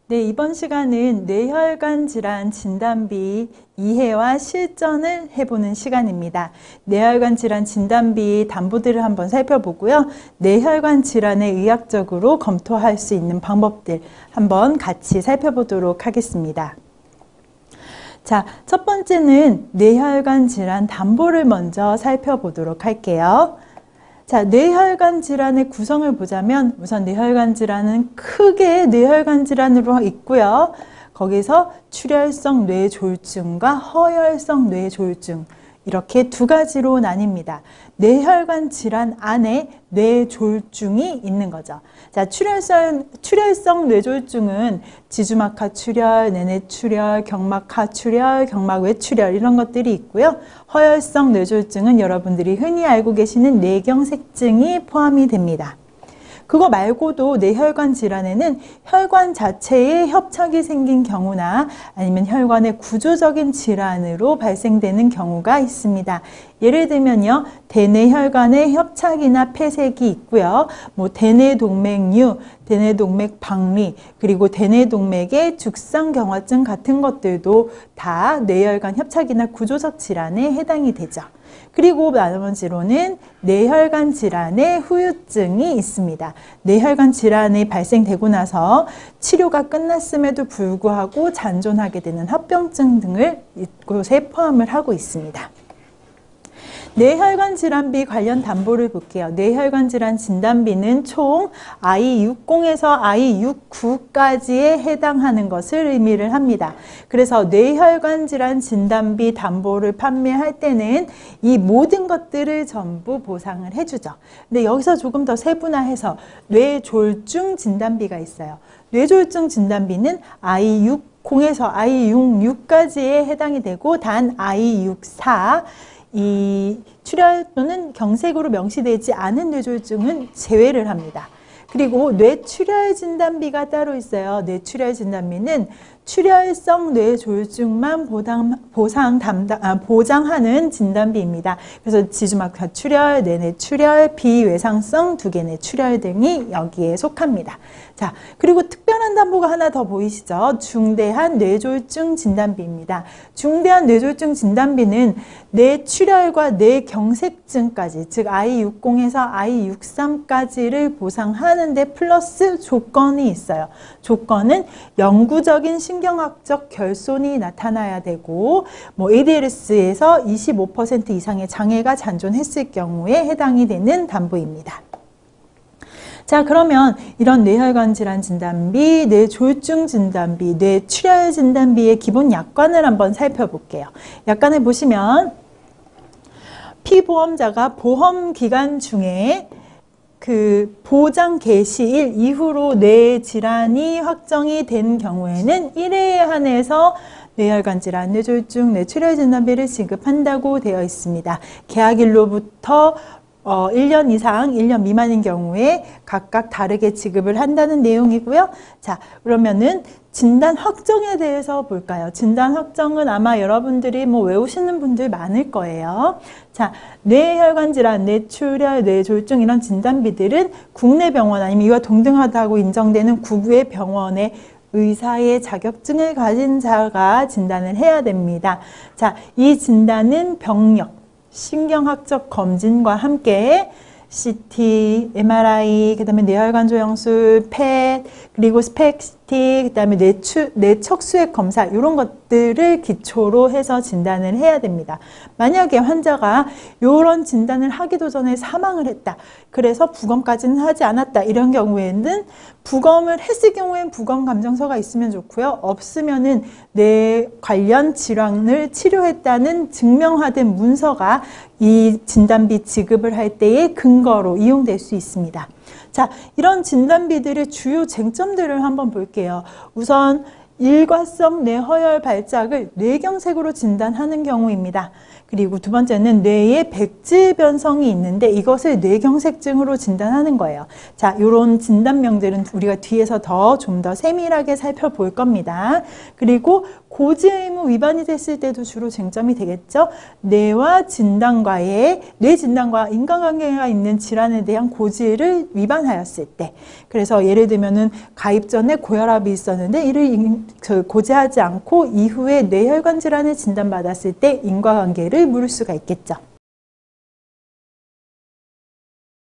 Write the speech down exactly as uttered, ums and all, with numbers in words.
네, 이번 시간은 뇌혈관 질환 진단비 이해와 실전을 해보는 시간입니다. 뇌혈관 질환 진단비 담보들을 한번 살펴보고요. 뇌혈관 질환을 의학적으로 검토할 수 있는 방법들 한번 같이 살펴보도록 하겠습니다. 자, 첫 번째는 뇌혈관 질환 담보를 먼저 살펴보도록 할게요. 자, 뇌혈관 질환의 구성을 보자면 우선 뇌혈관 질환은 크게 뇌혈관 질환으로 있고요. 거기서 출혈성 뇌졸중과 허혈성 뇌졸중 이렇게 두 가지로 나뉩니다. 뇌혈관 질환 안에 뇌졸중이 있는 거죠. 자, 출혈성, 출혈성 뇌졸중은 지주막하 출혈, 내내 출혈, 경막하 출혈, 경막 외 출혈 이런 것들이 있고요. 허혈성 뇌졸중은 여러분들이 흔히 알고 계시는 뇌경색증이 포함이 됩니다. 그거 말고도 뇌혈관 질환에는 혈관 자체에 협착이 생긴 경우나 아니면 혈관의 구조적인 질환으로 발생되는 경우가 있습니다. 예를 들면요, 대뇌혈관에 협착이나 폐색이 있고요. 뭐 대뇌동맥류, 대뇌동맥 박리, 그리고 대뇌동맥의 죽상경화증 같은 것들도 다 뇌혈관 협착이나 구조적 질환에 해당이 되죠. 그리고 나머지로는 뇌혈관 질환의 후유증이 있습니다. 뇌혈관 질환이 발생되고 나서 치료가 끝났음에도 불구하고 잔존하게 되는 합병증 등을 이곳에 포함을 하고 있습니다. 뇌혈관 질환비 관련 담보를 볼게요. 뇌혈관 질환 진단비는 총 아이 육십에서 아이 육십구까지에 해당하는 것을 의미를 합니다. 그래서 뇌혈관 질환 진단비 담보를 판매할 때는 이 모든 것들을 전부 보상을 해주죠. 근데 여기서 조금 더 세분화해서 뇌졸중 진단비가 있어요. 뇌졸중 진단비는 아이 육십에서 아이 육십육까지에 해당이 되고 단 아이 육십사 이 출혈 또는 경색으로 명시되지 않은 뇌졸중은 제외를 합니다. 그리고 뇌출혈 진단비가 따로 있어요. 뇌출혈 진단비는 출혈성 뇌졸중만 보상, 보상 담당, 아, 보장하는 진단비입니다. 그래서 지주막하 출혈, 내내 출혈, 비외상성 두개뇌 출혈 등이 여기에 속합니다. 자, 그리고 특별한 담보가 하나 더 보이시죠? 중대한 뇌졸중 진단비입니다. 중대한 뇌졸중 진단비는 뇌출혈과 뇌경색증까지, 즉 아이 육십에서 아이 육십삼까지를 보상하는 데 플러스 조건이 있어요. 조건은 영구적인 신경학적 결손이 나타나야 되고 뭐 에이디엘에스에서 이십오 퍼센트 이상의 장애가 잔존했을 경우에 해당이 되는 담보입니다. 자, 그러면 이런 뇌혈관 질환 진단비, 뇌졸중 진단비, 뇌출혈 진단비의 기본 약관을 한번 살펴볼게요. 약관을 보시면 피보험자가 보험 기간 중에 그 보장 개시일 이후로 뇌 질환이 확정이 된 경우에는 일 회에 한해서 뇌혈관 질환, 뇌졸중, 뇌출혈 진단비를 지급한다고 되어 있습니다. 계약일로부터 어, 일 년 이상, 일 년 미만인 경우에 각각 다르게 지급을 한다는 내용이고요. 자, 그러면은 진단 확정에 대해서 볼까요? 진단 확정은 아마 여러분들이 뭐 외우시는 분들 많을 거예요. 자, 뇌혈관 질환, 뇌출혈, 뇌졸중 이런 진단비들은 국내 병원 아니면 이와 동등하다고 인정되는 국외 병원의 의사의 자격증을 가진 자가 진단을 해야 됩니다. 자, 이 진단은 병력, 신경학적 검진과 함께 씨티, 엠알아이, 그 다음에 뇌혈관 조영술, 펫, 그리고 스펙시티, 그 다음에 뇌추, 뇌척수액 검사 이런 것들을 기초로 해서 진단을 해야 됩니다. 만약에 환자가 이런 진단을 하기도 전에 사망을 했다. 그래서 부검까지는 하지 않았다. 이런 경우에는 부검을 했을 경우에는 부검 감정서가 있으면 좋고요. 없으면은 뇌 관련 질환을 치료했다는 증명화된 문서가 이 진단비 지급을 할 때의 근거로 이용될 수 있습니다. 자, 이런 진단비들의 주요 쟁점들을 한번 볼게요. 우선 일과성 뇌허혈 발작을 뇌경색으로 진단하는 경우입니다. 그리고 두 번째는 뇌에 백질 변성이 있는데 이것을 뇌경색증으로 진단하는 거예요. 자, 이런 진단명들은 우리가 뒤에서 더 좀 더 세밀하게 살펴볼 겁니다. 그리고 고지 의무 위반이 됐을 때도 주로 쟁점이 되겠죠. 뇌와 진단과의 뇌 진단과 인과관계가 있는 질환에 대한 고지를 위반하였을 때, 그래서 예를 들면은 가입 전에 고혈압이 있었는데 이를 고지하지 않고 이후에 뇌혈관 질환을 진단받았을 때 인과관계를 물을 수가 있겠죠.